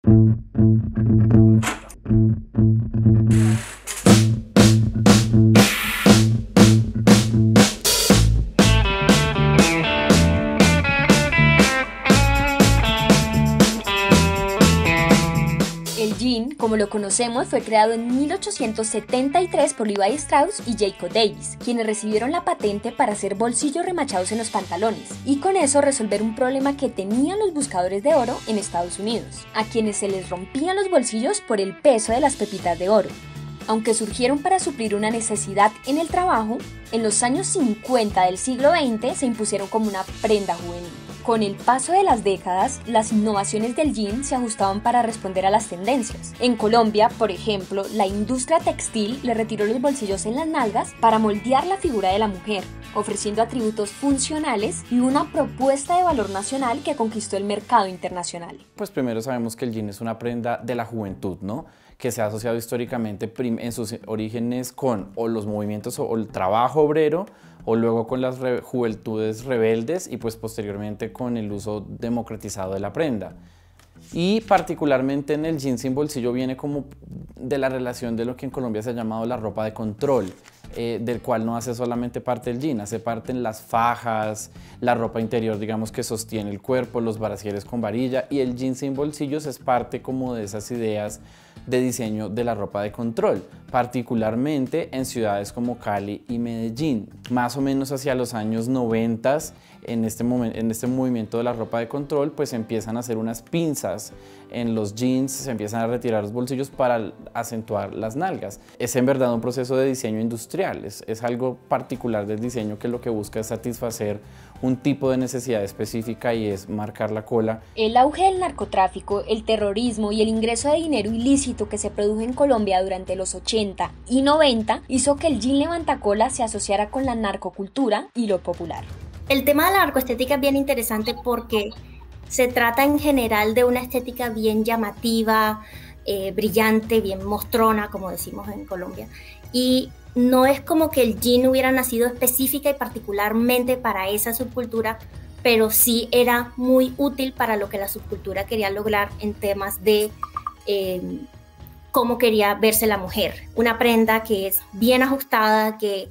El jean, como lo conocemos, fue creado en 1873 por Levi Strauss y Jacob Davis, quienes recibieron la patente para hacer bolsillos remachados en los pantalones, y con eso resolver un problema que tenían los buscadores de oro en Estados Unidos, a quienes se les rompían los bolsillos por el peso de las pepitas de oro. Aunque surgieron para suplir una necesidad en el trabajo, en los años 50 del siglo XX se impusieron como una prenda juvenil. Con el paso de las décadas, las innovaciones del jean se ajustaban para responder a las tendencias. En Colombia, por ejemplo, la industria textil le retiró los bolsillos en las nalgas para moldear la figura de la mujer, ofreciendo atributos funcionales y una propuesta de valor nacional que conquistó el mercado internacional. Pues primero sabemos que el jean es una prenda de la juventud, ¿no? Que se ha asociado históricamente en sus orígenes con o los movimientos o el trabajo obrero, o luego con las juventudes rebeldes y pues posteriormente con el uso democratizado de la prenda. Y particularmente en el jean sin bolsillo viene como de la relación de lo que en Colombia se ha llamado la ropa de control, del cual no hace solamente parte el jean, hace parte en las fajas, la ropa interior, digamos, que sostiene el cuerpo, los brasieres con varilla, y el jean sin bolsillos es parte como de esas ideas de diseño de la ropa de control, particularmente en ciudades como Cali y Medellín. Más o menos hacia los años 90, en este movimiento de la ropa de control, pues empiezan a hacer unas pinzas en los jeans, se empiezan a retirar los bolsillos para acentuar las nalgas. Es en verdad un proceso de diseño industrial, es algo particular del diseño que lo que busca es satisfacer un tipo de necesidad específica y es marcar la cola. El auge del narcotráfico, el terrorismo y el ingreso de dinero ilícito que se produjo en Colombia durante los 80 y 90 hizo que el jean levantacola se asociara con la narcocultura y lo popular. El tema de la narcoestética es bien interesante porque se trata en general de una estética bien llamativa, brillante, bien mostrona, como decimos en Colombia. Y no es como que el jean hubiera nacido específica y particularmente para esa subcultura, pero sí era muy útil para lo que la subcultura quería lograr en temas de cómo quería verse la mujer. Una prenda que es bien ajustada, que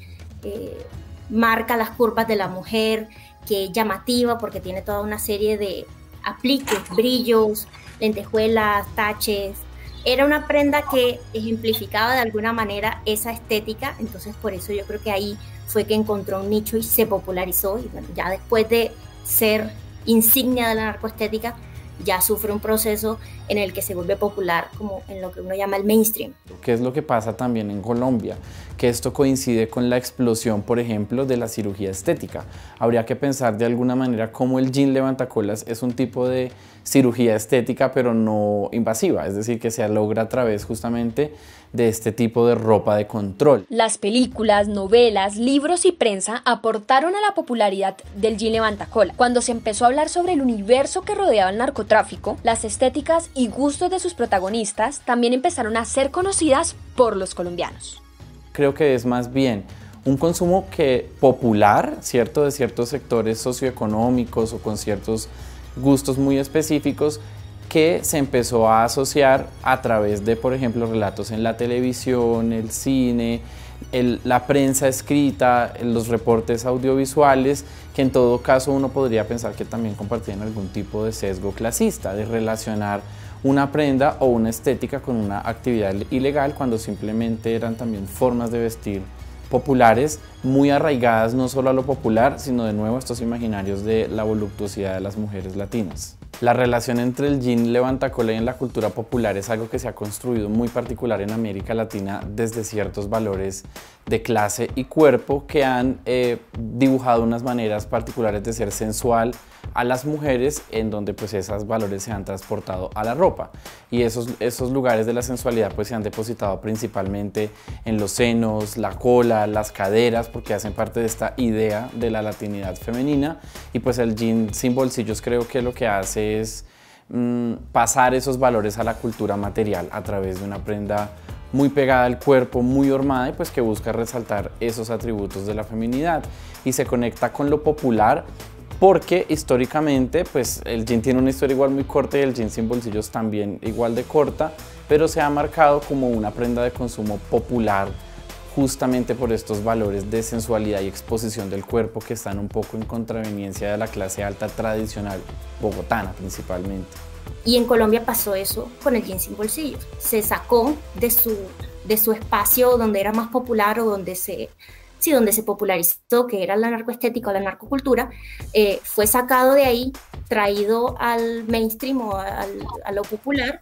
marca las curvas de la mujer, que es llamativa porque tiene toda una serie de apliques, brillos, lentejuelas, taches. Era una prenda que ejemplificaba de alguna manera esa estética, entonces por eso yo creo que ahí fue que encontró un nicho y se popularizó, y bueno, ya después de ser insignia de la narcoestética, ya sufre un proceso en el que se vuelve popular como en lo que uno llama el mainstream. ¿Qué es lo que pasa también en Colombia? Que esto coincide con la explosión, por ejemplo, de la cirugía estética. Habría que pensar de alguna manera cómo el jean levantacolas es un tipo de cirugía estética, pero no invasiva, es decir, que se logra a través justamente de este tipo de ropa de control. Las películas, novelas, libros y prensa aportaron a la popularidad del jean levantacola. Cuando se empezó a hablar sobre el universo que rodeaba el narcotráfico, las estéticas y gustos de sus protagonistas también empezaron a ser conocidas por los colombianos. Creo que es más bien un consumo popular, ¿cierto?, de ciertos sectores socioeconómicos o con ciertos gustos muy específicos, que se empezó a asociar a través de, por ejemplo, relatos en la televisión, el cine, la prensa escrita, los reportes audiovisuales, que en todo caso uno podría pensar que también compartían algún tipo de sesgo clasista, de relacionar una prenda o una estética con una actividad ilegal, cuando simplemente eran también formas de vestir populares, muy arraigadas no solo a lo popular, sino de nuevo a estos imaginarios de la voluptuosidad de las mujeres latinas. La relación entre el jean levantacola y en la cultura popular es algo que se ha construido muy particular en América Latina desde ciertos valores de clase y cuerpo que han dibujado unas maneras particulares de ser sensual a las mujeres, en donde pues esos valores se han transportado a la ropa, y esos lugares de la sensualidad pues se han depositado principalmente en los senos, la cola, las caderas, porque hacen parte de esta idea de la latinidad femenina. Y pues el jean sin bolsillos creo que lo que hace es pasar esos valores a la cultura material a través de una prenda muy pegada al cuerpo, muy hormada, y pues que busca resaltar esos atributos de la feminidad y se conecta con lo popular porque históricamente pues el jean tiene una historia igual muy corta y el jean sin bolsillos también igual de corta, pero se ha marcado como una prenda de consumo popular justamente por estos valores de sensualidad y exposición del cuerpo que están un poco en contraveniencia de la clase alta tradicional bogotana principalmente. Y en Colombia pasó eso con el jean sin bolsillos. Se sacó de su espacio donde era más popular o donde se popularizó, que era la narcoestética o la narcocultura, fue sacado de ahí, traído al mainstream o a lo popular,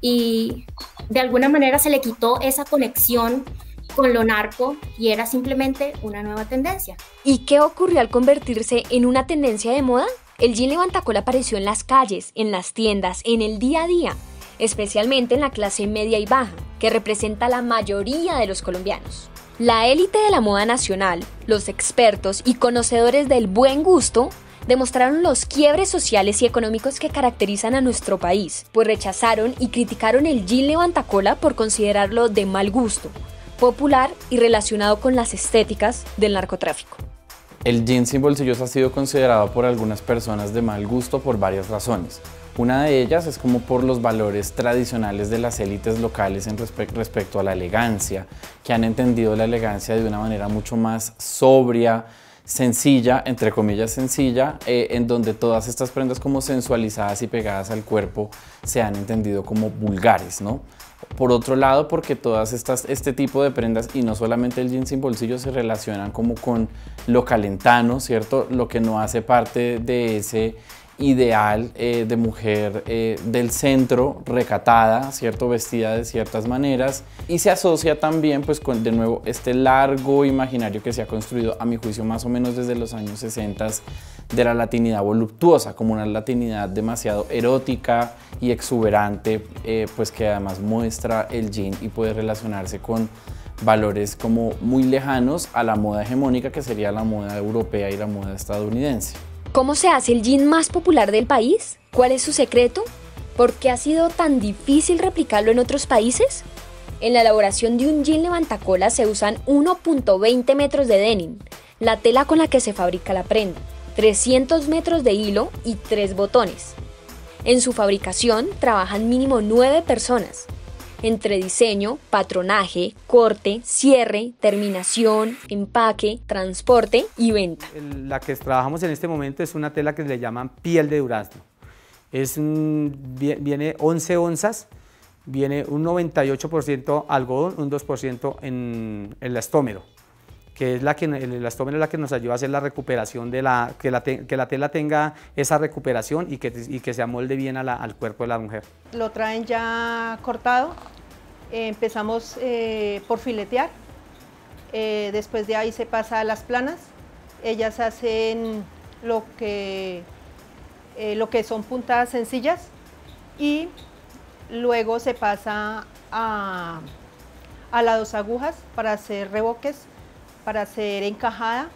y de alguna manera se le quitó esa conexión con lo narco y era simplemente una nueva tendencia. ¿Y qué ocurrió al convertirse en una tendencia de moda? El jean levantacola apareció en las calles, en las tiendas, en el día a día, especialmente en la clase media y baja, que representa la mayoría de los colombianos. La élite de la moda nacional, los expertos y conocedores del buen gusto, demostraron los quiebres sociales y económicos que caracterizan a nuestro país, pues rechazaron y criticaron el jean levantacola por considerarlo de mal gusto, popular y relacionado con las estéticas del narcotráfico. El jean sin bolsillos ha sido considerado por algunas personas de mal gusto por varias razones. Una de ellas es como por los valores tradicionales de las élites locales respecto a la elegancia, que han entendido la elegancia de una manera mucho más sobria, sencilla, entre comillas sencilla, en donde todas estas prendas como sensualizadas y pegadas al cuerpo se han entendido como vulgares, ¿no? Por otro lado, porque todas este tipo de prendas, y no solamente el jean sin bolsillos, se relacionan como con lo calentano, ¿cierto? Lo que no hace parte de ese ideal de mujer del centro, recatada, ¿cierto? Vestida de ciertas maneras, y se asocia también pues con de nuevo este largo imaginario que se ha construido, a mi juicio más o menos desde los años 60, de la latinidad voluptuosa, como una latinidad demasiado erótica y exuberante, pues que además muestra el jean y puede relacionarse con valores como muy lejanos a la moda hegemónica, que sería la moda europea y la moda estadounidense. ¿Cómo se hace el jean más popular del país? ¿Cuál es su secreto? ¿Por qué ha sido tan difícil replicarlo en otros países? En la elaboración de un jean levantacola se usan 1.20 metros de denim, la tela con la que se fabrica la prenda, 300 metros de hilo y 3 botones. En su fabricación trabajan mínimo 9 personas, entre diseño, patronaje, corte, cierre, terminación, empaque, transporte y venta. La que trabajamos en este momento es una tela que le llaman piel de durazno. Viene 11 onzas, viene un 98% algodón, un 2% en el elastómero, que es el elastómero es la que nos ayuda a hacer la recuperación, que la tela tenga esa recuperación y que se amolde bien al cuerpo de la mujer. Lo traen ya cortado, empezamos por filetear, después de ahí se pasa a las planas, ellas hacen lo que son puntadas sencillas y luego se pasa a las 2 agujas para hacer reboques, para hacer encajada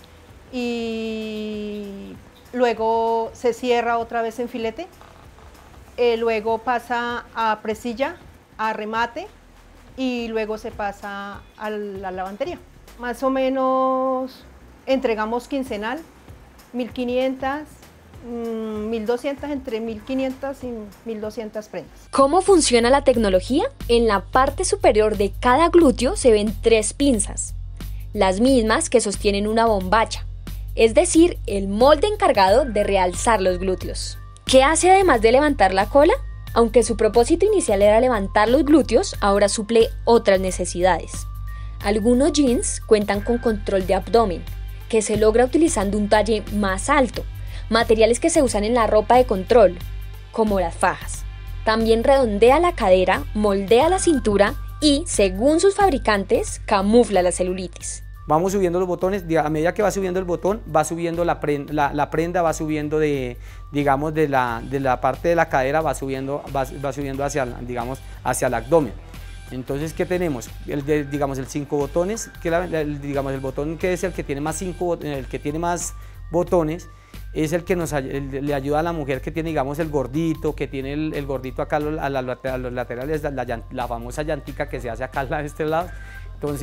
y luego se cierra otra vez en filete, luego pasa a presilla, a remate y luego se pasa a la lavandería. Más o menos entregamos quincenal, 1500, 1200, entre 1500 y 1200 prendas. ¿Cómo funciona la tecnología? En la parte superior de cada glúteo se ven 3 pinzas, las mismas que sostienen una bombacha, es decir, el molde encargado de realzar los glúteos. ¿Qué hace además de levantar la cola? Aunque su propósito inicial era levantar los glúteos, ahora suple otras necesidades. Algunos jeans cuentan con control de abdomen, que se logra utilizando un talle más alto, materiales que se usan en la ropa de control, como las fajas. También redondea la cadera, moldea la cintura y, según sus fabricantes, camufla la celulitis. Vamos subiendo los botones, a medida que va subiendo el botón, va subiendo la prenda va subiendo digamos, de la parte de la cadera, va subiendo hacia, digamos, hacia el abdomen. Entonces, ¿qué tenemos? Digamos, el 5 botones, digamos, el botón que es el que tiene más botones, es el que le ayuda a la mujer que tiene, digamos, el gordito, que tiene el gordito acá a los laterales, la famosa llantica que se hace acá a este lado. Entonces,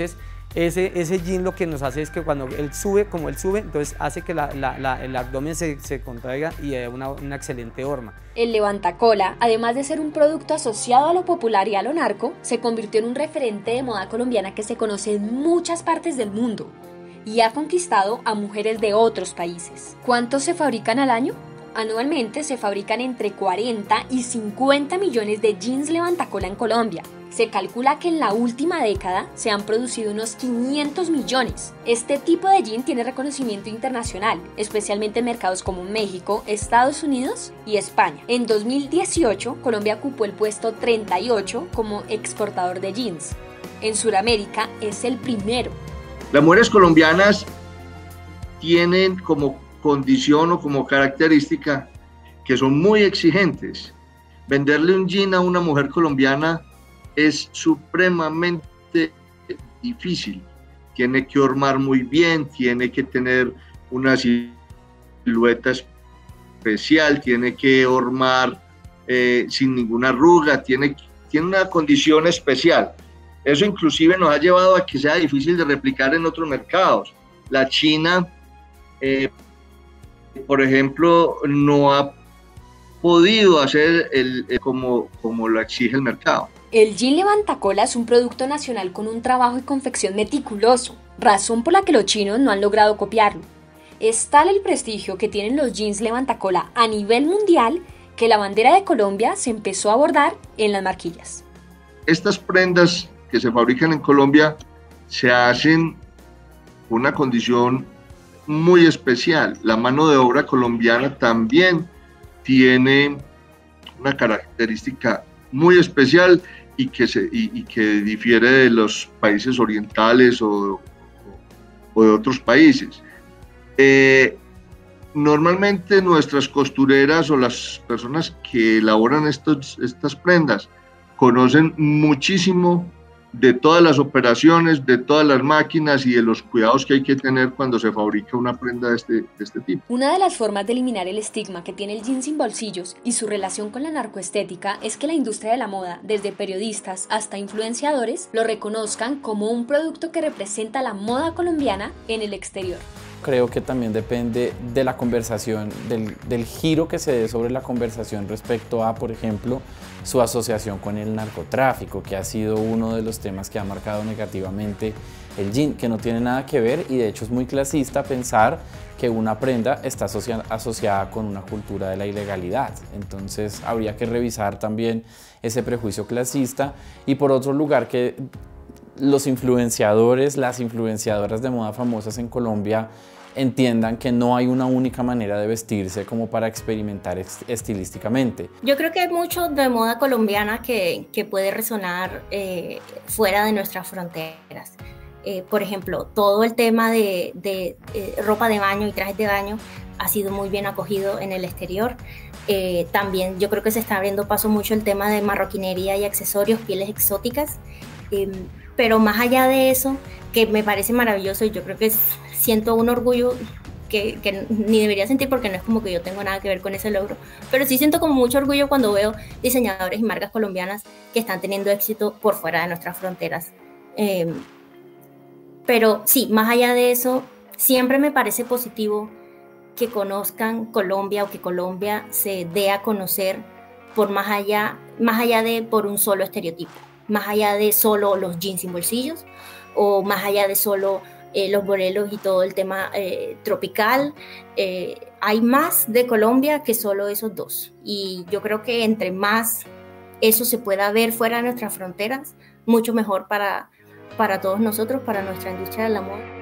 ese jean lo que nos hace es que cuando él sube, como él sube, entonces hace que el abdomen se contraiga y una excelente horma. El levantacola, además de ser un producto asociado a lo popular y a lo narco, se convirtió en un referente de moda colombiana que se conoce en muchas partes del mundo y ha conquistado a mujeres de otros países. ¿Cuántos se fabrican al año? Anualmente se fabrican entre 40 y 50 millones de jeans levantacola en Colombia. Se calcula que en la última década se han producido unos 500 millones. Este tipo de jean tiene reconocimiento internacional, especialmente en mercados como México, Estados Unidos y España. En 2018, Colombia ocupó el puesto 38 como exportador de jeans. En Sudamérica es el primero. Las mujeres colombianas tienen como condición o como característica que son muy exigentes. Venderle un jean a una mujer colombiana es supremamente difícil. Tiene que hormar muy bien, tiene que tener una silueta especial, tiene que hormar sin ninguna arruga, tiene una condición especial. Eso inclusive nos ha llevado a que sea difícil de replicar en otros mercados. La China, por ejemplo, no ha podido hacer como lo exige el mercado. El jean levantacola es un producto nacional con un trabajo y confección meticuloso, razón por la que los chinos no han logrado copiarlo. Es tal el prestigio que tienen los jeans levantacola a nivel mundial que la bandera de Colombia se empezó a bordar en las marquillas. Estas prendas que se fabrican en Colombia se hacen con una condición muy especial. La mano de obra colombiana también tiene una característica muy especial y que difiere de los países orientales o de otros países. Normalmente nuestras costureras o las personas que elaboran estas prendas conocen muchísimo de todas las operaciones, de todas las máquinas y de los cuidados que hay que tener cuando se fabrica una prenda de este tipo. Una de las formas de eliminar el estigma que tiene el jean sin bolsillos y su relación con la narcoestética es que la industria de la moda, desde periodistas hasta influenciadores, lo reconozcan como un producto que representa la moda colombiana en el exterior. Creo que también depende de la conversación, del giro que se dé sobre la conversación respecto a, por ejemplo, su asociación con el narcotráfico, que ha sido uno de los temas que ha marcado negativamente el jean, que no tiene nada que ver y de hecho es muy clasista pensar que una prenda está asociada con una cultura de la ilegalidad. Entonces habría que revisar también ese prejuicio clasista y por otro lugar que los influenciadores, las influenciadoras de moda famosas en Colombia entiendan que no hay una única manera de vestirse como para experimentar estilísticamente. Yo creo que hay mucho de moda colombiana que puede resonar fuera de nuestras fronteras. Por ejemplo, todo el tema de ropa de baño y trajes de baño ha sido muy bien acogido en el exterior. También yo creo que se está abriendo paso mucho el tema de marroquinería y accesorios, pieles exóticas. Pero más allá de eso, que me parece maravilloso y yo creo que siento un orgullo que ni debería sentir porque no es como que yo tengo nada que ver con ese logro, pero sí siento como mucho orgullo cuando veo diseñadores y marcas colombianas que están teniendo éxito por fuera de nuestras fronteras. Pero sí, más allá de eso, siempre me parece positivo que conozcan Colombia o que Colombia se dé a conocer por más allá de por un solo estereotipo. Más allá de solo los jeans sin bolsillos o más allá de solo los boleros y todo el tema tropical. Hay más de Colombia que solo esos dos. Y yo creo que entre más eso se pueda ver fuera de nuestras fronteras, mucho mejor para todos nosotros, para nuestra industria de la moda.